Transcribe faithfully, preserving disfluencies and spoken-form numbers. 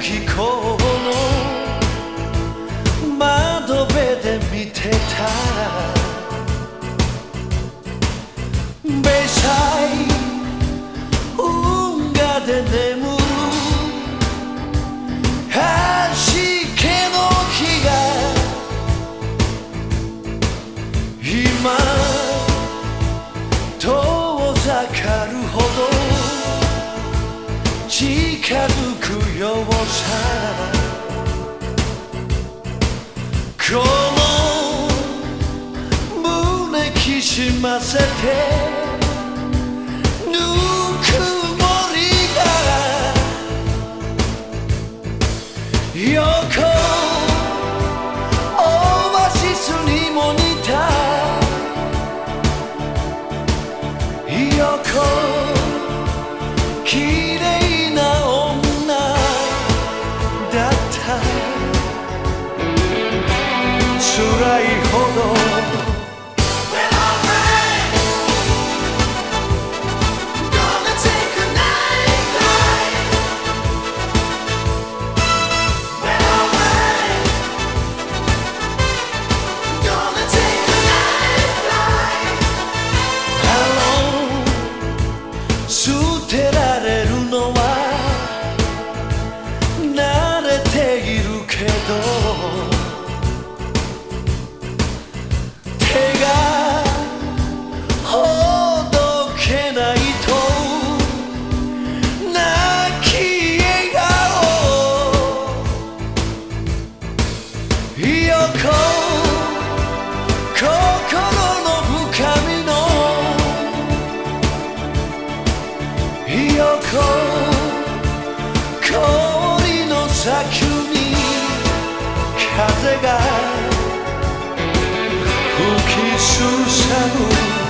きこの窓辺で見てたベイサイ運河で眠るはじけの日が今遠ざかるほど近づくようさこの胸きしませてぬくもりが横オアシスにも似た横綺麗な女だった辛いほど捨てられるのは慣れているけど手がほどけないと泣き笑顔横心の深みの横氷の先に風が吹きすさぶ